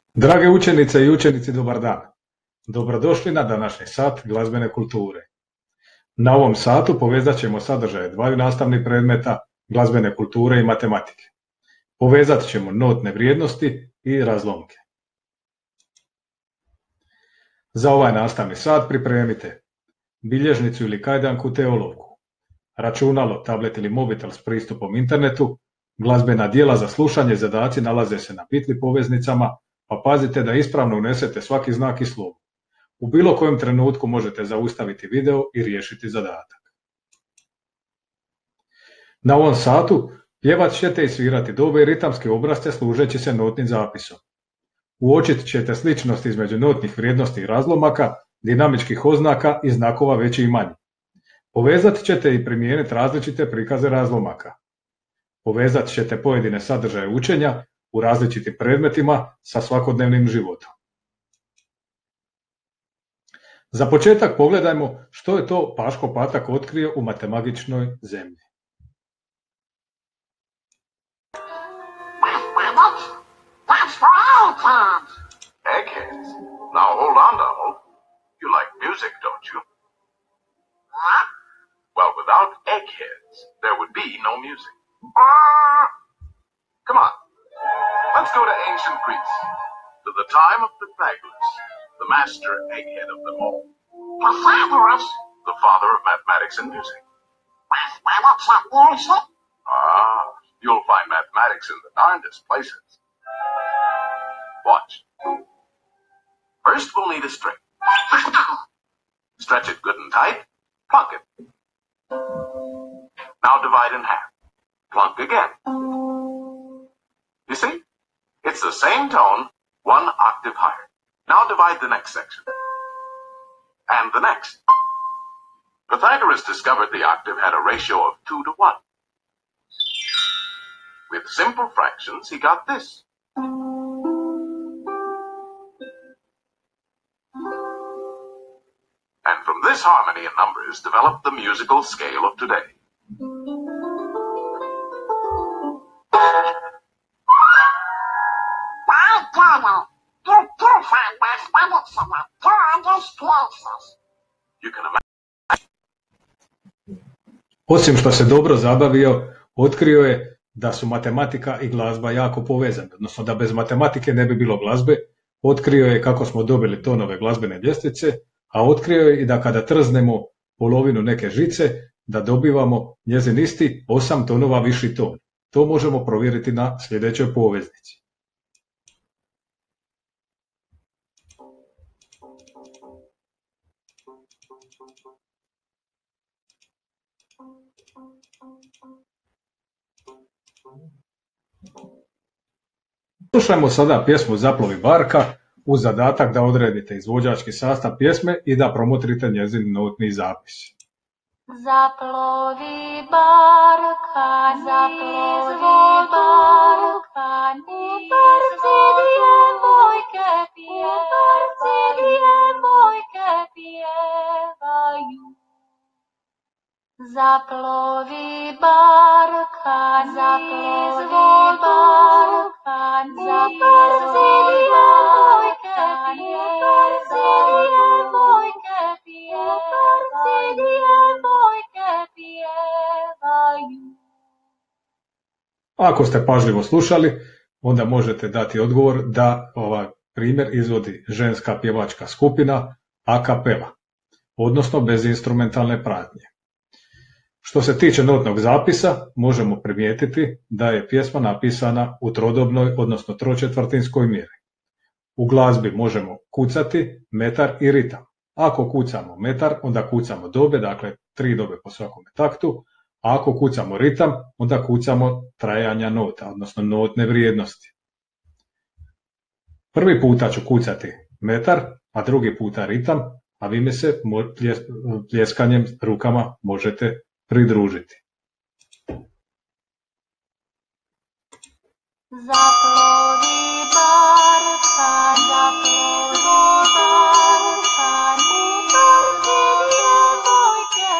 Drage učenice i učenici, dobar dan. Dobrodošli na današnji sat glazbene kulture. Na ovom satu povezat ćemo sadržaje dvaju nastavnih predmeta glazbene kulture i matematike. Povezat ćemo notne vrijednosti i razlomke. Za ovaj nastavni sat pripremite bilježnicu ili kajdanku te olovku, računalo, tablet ili mobitel s pristupom internetu, glazbena djela za slušanje, zadaci nalaze se na bitli poveznicama, pa pazite da ispravno unesete svaki znak i slovo. U bilo kojem trenutku možete zaustaviti video i riješiti zadatak. Na ovom satu pjevat ćete i svirati dobe i ritamske obrazce služeći se notnim zapisom. Uočit ćete sličnost između notnih vrijednosti i razlomaka, dinamičkih oznaka i znakova veći i manji. Povezat ćete i primijeniti različite prikaze razlomaka. Povezat ćete pojedine sadržaje učenja u različitim predmetima sa svakodnevnim životom. Za početak pogledajmo što je to Paško Patak otkrio u matemagičnoj zemlji. Eggheads. Now hold on, Donald. You like music, don't you? Well, without eggheads, there would be no music. Come on. Let's go to ancient Greece, to the time of Pythagoras, the master egghead of them all. Pythagoras? The father of mathematics and music. Mathematics and music? Ah, you'll find mathematics in the darndest places. Watch. First, we'll need a string. Stretch it good and tight. Plunk it. Now divide in half. Plunk again. You see? It's the same tone, one octave higher. Now divide the next section. And the next. Pythagoras discovered the octave had a ratio of 2 to 1. With simple fractions, he got this. And from this harmony in numbers developed the musical scale of today. By Donald, you do find mathematics in the darndest places. You can imagine. Osim što se dobro zabavio, otkrio je da su matematika i glazba jako povezane, odnosno da bez matematike ne bi bilo glazbe. Otkrio je kako smo dobili tonove glazbene ljestvice, a otkrio je i da kada trznemo polovinu neke žice, da dobivamo njezin isti 8 tonova viši ton. To možemo provjeriti na sljedećoj poveznici. Slušajmo sada pjesmu Zaplovi barka uz zadatak da odredite izvođački sastav pjesme i da promotrite njezin notni zapis. Zaplovi barka, uparci djevojke pjevaju. Zaplovi barka, uparci djevojke pjevaju. Ako ste pažljivo slušali, onda možete dati odgovor da ovaj primjer izvodi ženska pjevačka skupina a cappella, odnosno bez instrumentalne pratnje. Što se tiče notnog zapisa, možemo primijetiti da je pjesma napisana u trodobnoj, odnosno tročetvrtinskoj mjeri. U glazbi možemo kucati metar i ritam. Ako kucamo metar, onda kucamo dobe, dakle 3 dobe po svakome taktu, a ako kucamo ritam, onda kucamo trajanja nota, odnosno notne vrijednosti. Prvi puta ću kucati metar, a drugi puta ritam, a vi mi se pljeskanjem rukama možete pridružiti. Zaplovi barka, uparci djevojke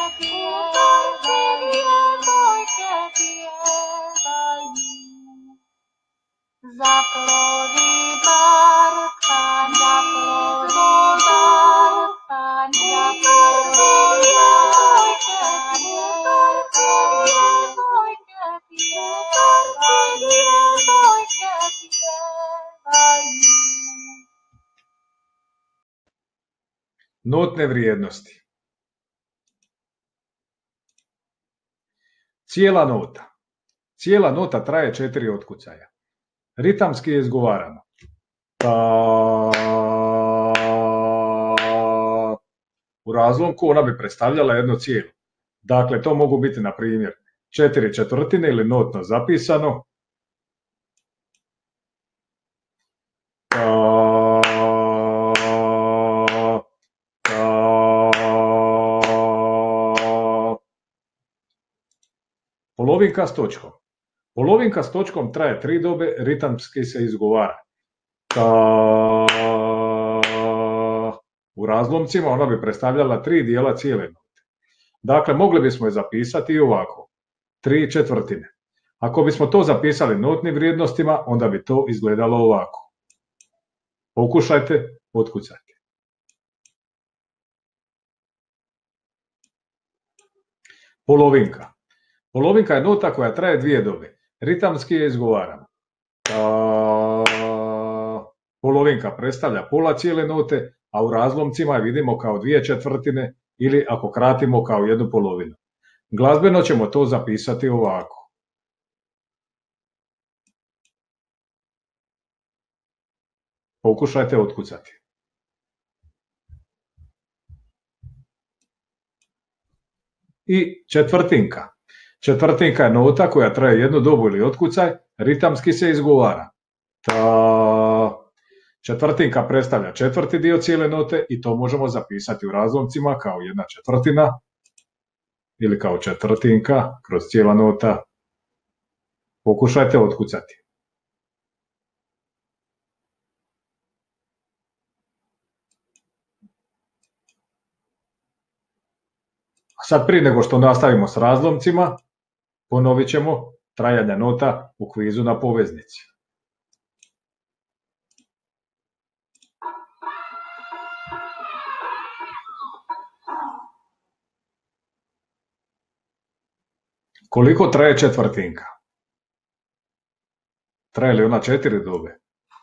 pjevaju. Zaplovi barka, Notne vrijednosti. Cijela nota. Cijela nota traje 4 otkucaja. Ritamski je izgovarano. U razlomku ona bi predstavljala jedno cijelo. Dakle, to mogu biti, na primjer, 4/4 ili notno zapisano. Polovinka s točkom. Polovinka s točkom traje 3 dobe, ritamski se izgovara. U razlomcima ona bi predstavljala 3 dijela cijele note. Dakle, mogli bismo je zapisati i ovako. 3/4. Ako bismo to zapisali notnim vrijednostima, onda bi to izgledalo ovako. Pokušajte otkucati. Polovinka. Polovinka je nota koja traje 2 dobe. Ritamski je izgovarana. Polovinka predstavlja pola cijele note, a u razlomcima je vidimo kao 2/4 ili ako kratimo kao 1 polovinu. Glazbeno ćemo to zapisati ovako. Pokušajte otkucati. I četvrtinka. Četvrtinka je nota koja traje 1 dobu ili otkucaj, ritamski se izgovara. Četvrtinka predstavlja 4. dio cijele note i to možemo zapisati u razlomcima kao 1/4 ili kao četvrtinka kroz cijela nota. Pokušajte otkucati. A sad prije nego što nastavimo s razlomcima, ponovit ćemo trajanja nota u kvizu na poveznici. Koliko traje četvrtinka? Traje li ona 4 dobe?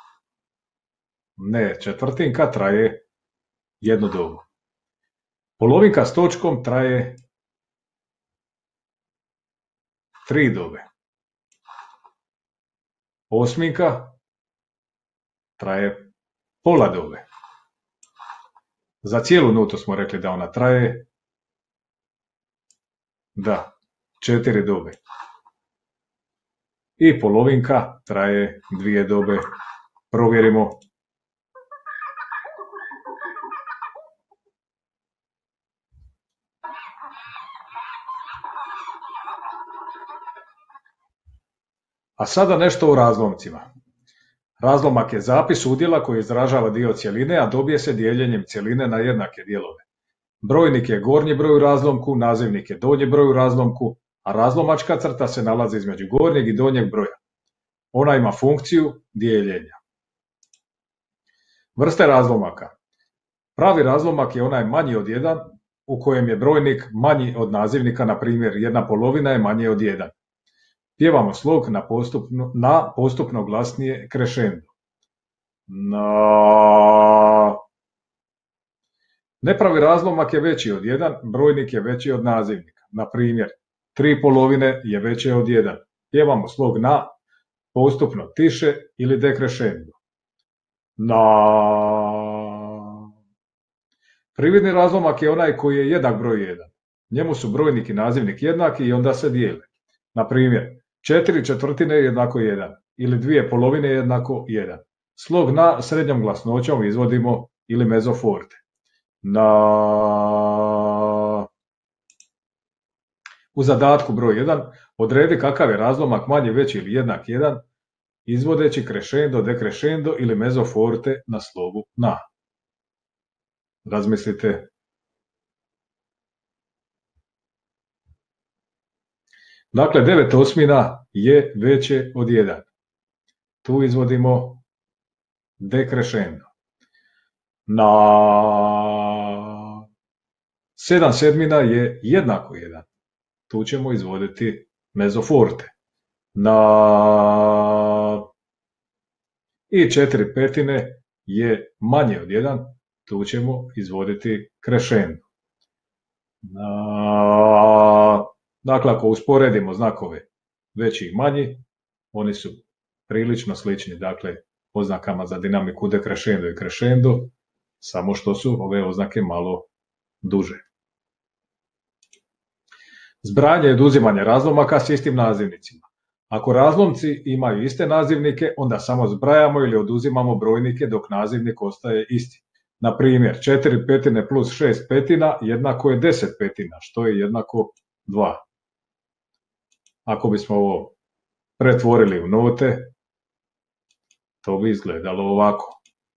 Ne, četvrtinka traje 1 dobu. Polovinka s točkom traje 3 dobe. Osminka traje pola dobe. Za cijelu notu smo rekli da ona traje 4 dobe. I polovinka traje 2 dobe. Provjerimo. A sada nešto o razlomcima. Razlomak je zapis udjela koji izražava dio cjeline, a dobije se dijeljenjem cjeline na jednake dijelove. Brojnik je gornji broj u razlomku, nazivnik je donji broj u razlomku, a razlomačka crta se nalazi između gornjeg i donjeg broja. Ona ima funkciju dijeljenja. Vrste razlomaka. Pravi razlomak je onaj manji od 1 u kojem je brojnik manji od nazivnika, na primjer 1/2 je manje od 1. Pjevamo slog na postupno glasnije krešendo. Nepravi razlomak je veći od 1, brojnik je veći od nazivnika. Na primjer, 3/2 je veće od 1. Pjevamo slog na postupno tiše ili dekrešendo. Prividni razlomak je onaj koji je jednak broj 1. Njemu su brojnik i nazivnik jednaki i onda se dijele. Na primjer, 4/4 je jednako 1 ili 2/2 je jednako 1. Slog na srednjom glasnoćom izvodimo ili mezzo forte. U zadatku broj 1 odredi kakav je razlomak manji, veći ili jednak 1 izvodeći krešendo, dekrešendo ili mezzo forte na slogu na. Razmislite. Dakle, 9/8 je veće od 1. Tu izvodimo dekrešendo. Na 7/7 je jednako 1. Tu ćemo izvoditi mezzo forte. I 4/5 je manje od 1. tu ćemo izvoditi krešendo. Dakle, ako usporedimo znakove veći i manji, oni su prilično slični, dakle, oznakama za dinamiku dekrešendo i krešendo, samo što su ove oznake malo duže. Zbrajanje i oduzimanje razlomaka s istim nazivnicima. Ako razlomci imaju iste nazivnike, onda samo zbrajamo ili oduzimamo brojnike dok nazivnik ostaje isti. Na primjer, 4 petine plus 6 petina jednako je 10 petina, što je jednako 2. Ako bismo ovo pretvorili u note, to bi izgledalo ovako.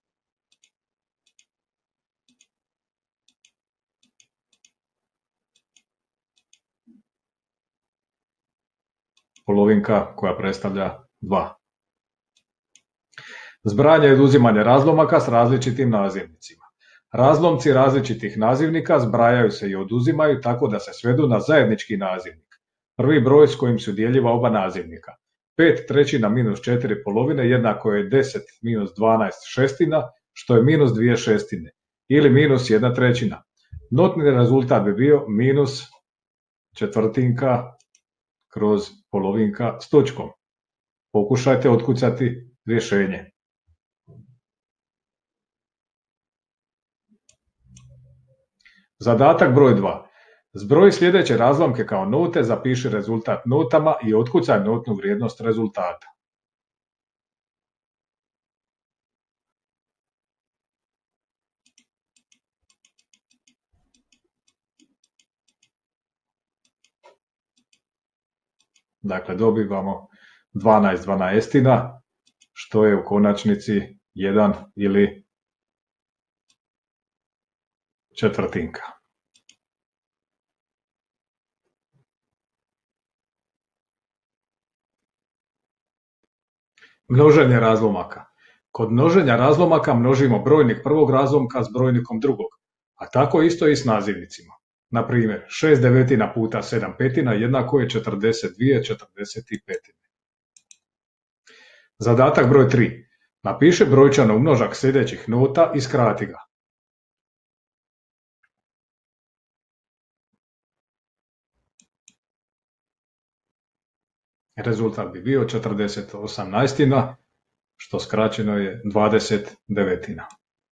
Polovinka koja predstavlja 2. Zbrajanje i oduzimanje razlomaka s različitim nazivnicima. Razlomci različitih nazivnika zbrajaju se i oduzimaju tako da se svedu na zajednički nazivnik. Prvi broj s kojim su udjeljiva oba nazivnika. 5 trećina minus 4 polovine jednako je 10 minus 12 šestina, što je minus 2 šestine, ili minus 1 trećina. Notni rezultat bi bio minus četvrtinka kroz polovinka s točkom. Pokušajte otkucati rješenje. Zadatak broj 2. Zbroji sljedeće razlomke kao note, zapiši rezultat notama i otkucaj notnu vrijednost rezultata. Dakle, dobivamo 12 dvanaestina, što je u konačnici 1 ili četvrtinka. Množenje razlomaka. Kod množenja razlomaka množimo brojnik prvog razlomka s brojnikom drugog, a tako isto i s nazivnicima. Na primjer, 6 devetina puta 7 petina jednako je 42 45. Zadatak broj 3. Napiši brojčano umnožak sljedećih nota i skrati ga. Rezultat bi bio 48, što skraćeno je 29.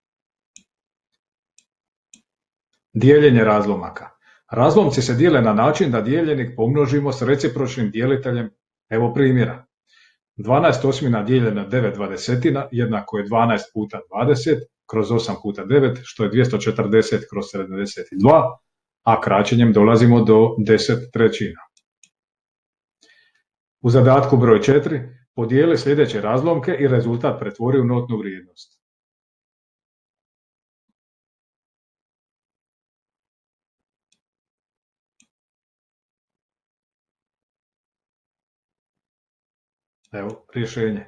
Dijeljenje razlomaka. Razlomci se dijele na način da dijeljenik pomnožimo s recipročnim dijeliteljem. Evo primjera. 12 osmina dijeljeno 9 dvadesetina jednako je 12 puta 20 kroz 8 puta 9, što je 240 kroz 72, a kraćenjem dolazimo do 10 trećina. U zadatku broj 4 podijeli sljedeće razlomke i rezultat pretvori u notnu vrijednost. Evo rješenje.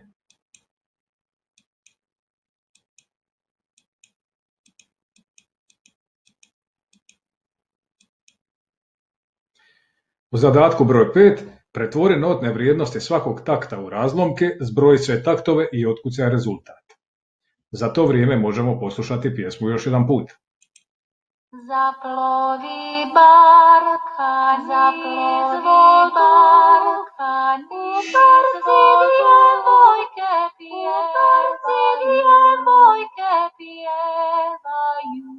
U zadatku broj 5 pretvori notne vrijednosti svakog takta u razlomke, zbroji sve taktove i otkucaj rezultat. Za to vrijeme možemo poslušati pjesmu još jedan put. Zaplovi barka niz vodu, djevojke pjevaju.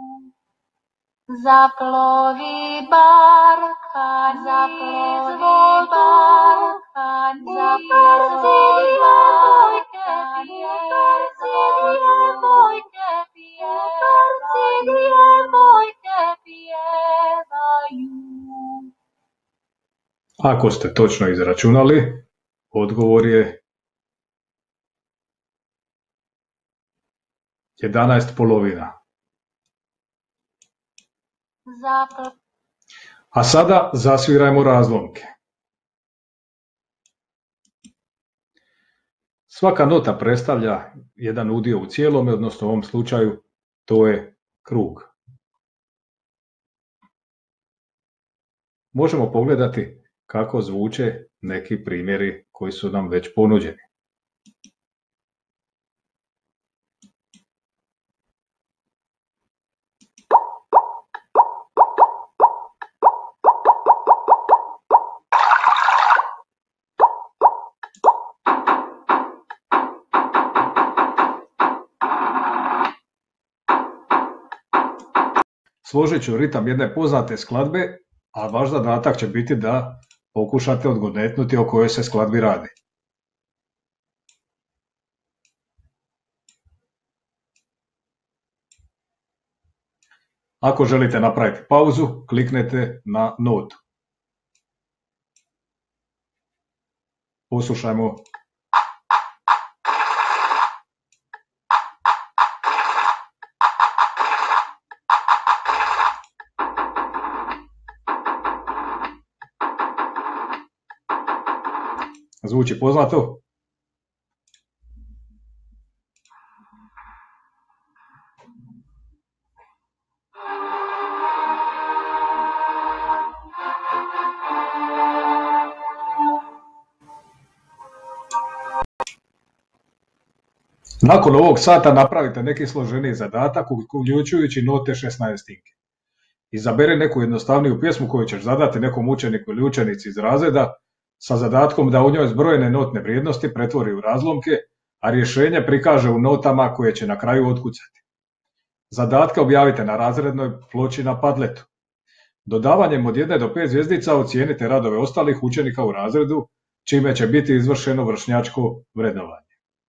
Zaplovi barka niz vodu, djevojke pjevaju. Ako ste točno izračunali, odgovor je 11 polovina. A sada zasvirajmo razlomke. Svaka nota predstavlja jedan udio u cijelome, odnosno u ovom slučaju to je krug. Možemo pogledati kako zvuče neki primjeri koji su nam već ponuđeni. Složit ću ritam jedne poznate skladbe, a vaš zadatak će biti da pokušate odgonetnuti o kojoj se skladbi radi. Ako želite napraviti pauzu, kliknete na notu. Poslušajmo. Zvuči poznato? Nakon ovog sata napravite neki složeniji zadatak uključujući note 16. Izaberi neku jednostavniju pjesmu koju ćeš zadati nekom učeniku ili učenici iz razreda sa zadatkom da u njoj zbrojene notne vrijednosti pretvori u razlomke, a rješenje prikaže u notama koje će na kraju otkucati. Zadatke objavite na razrednoj ploči na Padletu. Dodavanjem od 1 do 5 zvjezdica ocijenite radove ostalih učenika u razredu, čime će biti izvršeno vršnjačko vrednovanje.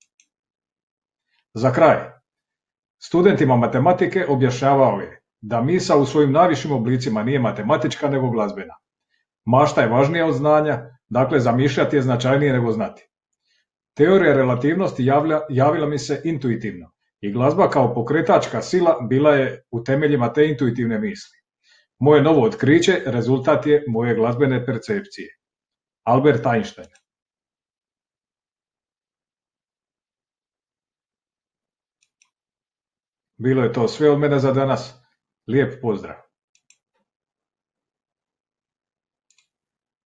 Za kraj, studentima matematike objašnjavao je da misao u svojim najvišim oblicima nije matematička nego glazbena. Mašta je važnija od znanja, dakle zamišljati je značajnije nego znati. Teorija relativnosti javila mi se intuitivno i glazba kao pokretačka sila bila je u temeljima te intuitivne misli. Moje novo otkriće rezultat je moje glazbene percepcije. Albert Einstein. Bilo je to sve od mene za danas. Lijep pozdrav!